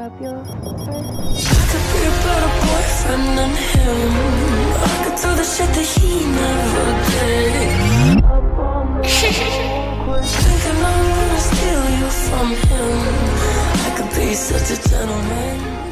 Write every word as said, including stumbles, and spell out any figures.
up your first? I could be a better boyfriend than him. I could do the shit that he never did. Up on the thinking I'm gonna steal you from him. I could be such a gentleman.